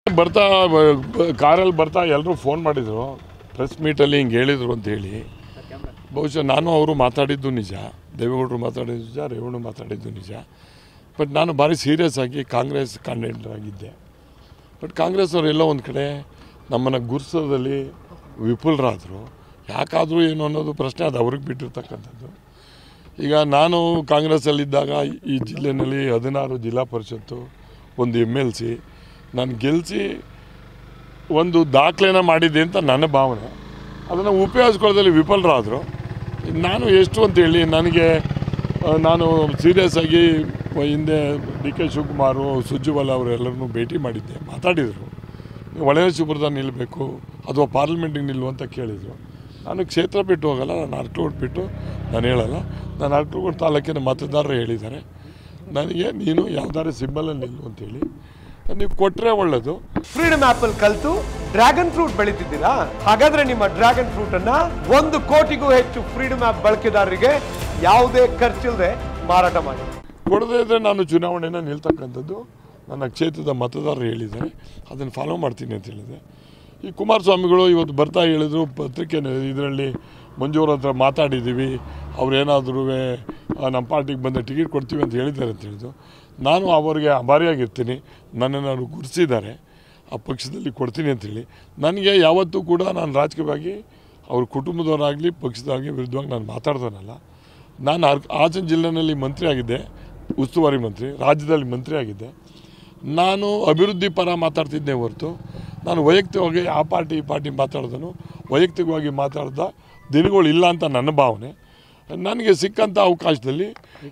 ಬರ್ತಾ ಕಾರಲ್ಲಿ ಬರ್ತಾ ಎಲ್ಲರೂ ಫೋನ್ ಮಾಡಿದರು, ಪ್ರೆಸ್ ಮೀಟಲ್ಲಿ ಹಿಂಗೆ ಹೇಳಿದರು ಅಂತೇಳಿ. ಬಹುಶಃ ನಾನು ಅವರು ಮಾತಾಡಿದ್ದು ನಿಜ, ದೇವೇಗೌಡರು ಮಾತಾಡಿದ್ದು ನಿಜ, ರೇವಣ್ಣ ಮಾತಾಡಿದ್ದು ನಿಜ. ಬಟ್ ನಾನು ಭಾರಿ ಸೀರಿಯಸ್ ಆಗಿ ಕಾಂಗ್ರೆಸ್ ಕ್ಯಾಂಡಿಡೇಟ್ ಆಗಿದ್ದೆ. ಬಟ್ ಕಾಂಗ್ರೆಸ್ ಅವರೆಲ್ಲ ಒಂದು ಕಡೆ ನಮ್ಮನ್ನು ಗುರ್ಸೋದಲ್ಲಿ ವಿಫಲರಾದರು. ಯಾಕಾದರೂ ಏನು ಅನ್ನೋದು ಪ್ರಶ್ನೆ, ಅದು ಅವ್ರಿಗೆ ಬಿಟ್ಟಿರ್ತಕ್ಕಂಥದ್ದು. ಈಗ ನಾನು ಕಾಂಗ್ರೆಸ್ಸಲ್ಲಿದ್ದಾಗ ಈ ಜಿಲ್ಲೆಯಲ್ಲಿ 16 ಜಿಲ್ಲಾ ಪರಿಷತ್ತು, ಒಂದು MLC ನಾನು ಗೆಲ್ಲಿಸಿ ಒಂದು ದಾಖಲೆನ ಮಾಡಿದ್ದೆ ಅಂತ ನನ್ನ ಭಾವನೆ. ಅದನ್ನು ಉಪಯೋಗಿಸ್ಕೊಳ್ಳೋದ್ರಲ್ಲಿ ವಿಫಲರಾದರು. ನಾನು ಎಷ್ಟು ಅಂತೇಳಿ ನಾನು ಸೀರಿಯಸ್ ಆಗಿ ಹಿಂದೆ DK ಶಿವಕುಮಾರು, ಸುರ್ಜೇವಾಲಾ ಅವರೆಲ್ಲರನ್ನೂ ಭೇಟಿ ಮಾಡಿದ್ದೆ, ಮಾತಾಡಿದರು. ನೀವು ಹೊಳೆನರಸೀಪುರದಲ್ಲಿ ನಿಲ್ಲಬೇಕು ಅಥವಾ ಪಾರ್ಲಿಮೆಂಟಿಗೆ ನಿಲ್ಲು ಅಂತ ಕೇಳಿದರು. ನಾನು ಕ್ಷೇತ್ರ ಬಿಟ್ಟು ಹೋಗಲ್ಲ, ನಾನು ಅರ್ಕಲಗೂಡು ಬಿಟ್ಟು ನಾನು ಹೇಳಲ್ಲ. ನಾನು ಅರ್ಕಲಗೂಡು ತಾಲೂಕಿನ ಮತದಾರರು ಹೇಳಿದ್ದಾರೆ ನನಗೆ, ನೀನು ಯಾವ್ದಾದ್ರು ಸಿಂಬಲಲ್ಲಿ ನಿಲ್ಲು ಅಂತೇಳಿ. ನೀವು ಕೊಟ್ಟರೆ ಒಳ್ಳೆಯದು. ಫ್ರೀಡಮ್ ಆ್ಯಪಲ್ಲಿ ಕಲಿತು ಡ್ರ್ಯಾಗನ್ ಫ್ರೂಟ್ ಬೆಳೀತಿದ್ದೀರಾ? ಹಾಗಾದರೆ ನಿಮ್ಮ ಡ್ರ್ಯಾಗನ್ ಫ್ರೂಟನ್ನು 1 ಕೋಟಿಗೂ ಹೆಚ್ಚು ಫ್ರೀಡಮ್ ಆ್ಯಪ್ ಬಳಕೆದಾರರಿಗೆ ಯಾವುದೇ ಖರ್ಚಿಲ್ಲದೆ ಮಾರಾಟ ಮಾಡಿ. ಕೊಡದೇ ಇದ್ದರೆ ನಾನು ಚುನಾವಣೆನ ನಿಲ್ತಕ್ಕಂಥದ್ದು ನನ್ನ ಕ್ಷೇತ್ರದ ಮತದಾರರು ಹೇಳಿದ್ದಾರೆ, ಅದನ್ನು ಫಾಲೋ ಮಾಡ್ತೀನಿ ಅಂತ ಹೇಳಿದೆ. ಈ ಕುಮಾರಸ್ವಾಮಿಗಳು ಇವತ್ತು ಬರ್ತಾ ಹೇಳಿದರು, ಪತ್ರಿಕೆ ಇದರಲ್ಲಿ ಮಂಜೂರ ಹತ್ರ ಮಾತಾಡಿದ್ದೀವಿ, ಅವ್ರೇನಾದ್ರೂ ನಮ್ಮ ಪಾರ್ಟಿಗೆ ಬಂದ ಟಿಕೆಟ್ ಕೊಡ್ತೀವಿ ಅಂತ ಹೇಳಿದ್ದಾರೆ ಅಂತ ಹೇಳಿದ್ರು. ನಾನು ಅವರಿಗೆ ಆಭಾರಿಯಾಗಿರ್ತೀನಿ, ನನ್ನನ್ನು ಅವರು ಗುರುತಿಸಿದ್ದಾರೆ, ಆ ಪಕ್ಷದಲ್ಲಿ ಕೊಡ್ತೀನಿ ಅಂತೇಳಿ. ನನಗೆ ಯಾವತ್ತೂ ಕೂಡ ನಾನು ರಾಜಕೀಯವಾಗಿ ಅವ್ರ ಕುಟುಂಬದವರಾಗಲಿ ಪಕ್ಷದಾಗಲಿ ವಿರುದ್ಧವಾಗಿ ನಾನು ಮಾತಾಡ್ತಾನಲ್ಲ. ನಾನು ಹಾಸನ ಜಿಲ್ಲೆಯಲ್ಲಿ ಮಂತ್ರಿ ಆಗಿದ್ದೆ, ಉಸ್ತುವಾರಿ ಮಂತ್ರಿ, ರಾಜ್ಯದಲ್ಲಿ ಮಂತ್ರಿ ಆಗಿದ್ದೆ. ನಾನು ಅಭಿವೃದ್ಧಿ ಪರ ಮಾತಾಡ್ತಿದ್ದೆ ಹೊರತು ನಾನು ವೈಯಕ್ತಿಕವಾಗಿ ಆ ಪಾರ್ಟಿ ಈ ಪಾರ್ಟಿ ಮಾತಾಡ್ದನು ವೈಯಕ್ತಿಕವಾಗಿ ಮಾತಾಡ್ದ ದಿನಗಳಿಲ್ಲ ಅಂತ ನನ್ನ ಭಾವನೆ. ನನಗೆ ಸಿಕ್ಕಂಥ ಅವಕಾಶದಲ್ಲಿ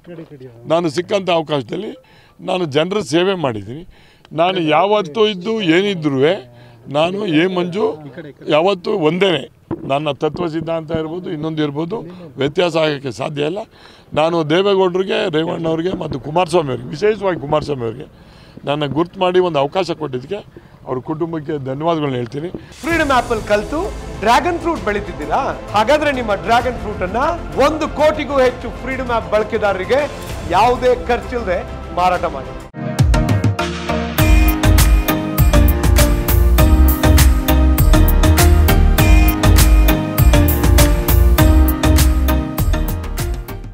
ನಾನು ಜನರ ಸೇವೆ ಮಾಡಿದ್ದೀನಿ. ನಾನು ಯಾವತ್ತೂ ಇದ್ದು ಏನಿದ್ರೂ ನಾನು ಮಂಜು ಯಾವತ್ತೂ ಒಂದೇ. ನನ್ನ ತತ್ವ ಸಿದ್ಧಾಂತ ಇರ್ಬೋದು, ಇನ್ನೊಂದು ಇರ್ಬೋದು, ವ್ಯತ್ಯಾಸ ಆಗೋಕ್ಕೆ ಸಾಧ್ಯ ಇಲ್ಲ. ನಾನು ದೇವೇಗೌಡರಿಗೆ, ರೇವಣ್ಣವ್ರಿಗೆ ಮತ್ತು ಕುಮಾರಸ್ವಾಮಿ ಅವ್ರಿಗೆ, ವಿಶೇಷವಾಗಿ ಕುಮಾರಸ್ವಾಮಿ ಅವರಿಗೆ ನನ್ನ ಗುರ್ತು ಮಾಡಿ ಒಂದು ಅವಕಾಶ ಕೊಟ್ಟಿದ್ದಕ್ಕೆ ಅವ್ರ ಕುಟುಂಬಕ್ಕೆ ಧನ್ಯವಾದಗಳನ್ನ ಹೇಳ್ತೀನಿ. ಫ್ರೀಡಮ್ ಆ್ಯಪಲ್ಲಿ ಕಲಿತು ಡ್ರ್ಯಾಗನ್ ಫ್ರೂಟ್ ಬೆಳೀತಿದ್ದೀರಾ? ಹಾಗಾದರೆ ನಿಮ್ಮ ಡ್ರ್ಯಾಗನ್ ಫ್ರೂಟನ್ನು 1 ಕೋಟಿಗೂ ಹೆಚ್ಚು ಫ್ರೀಡಮ್ ಆ್ಯಪ್ ಬಳಕೆದಾರರಿಗೆ ಯಾವುದೇ ಖರ್ಚಿಲ್ಲದೆ ಮಾರಾಟ ಮಾಡಿ.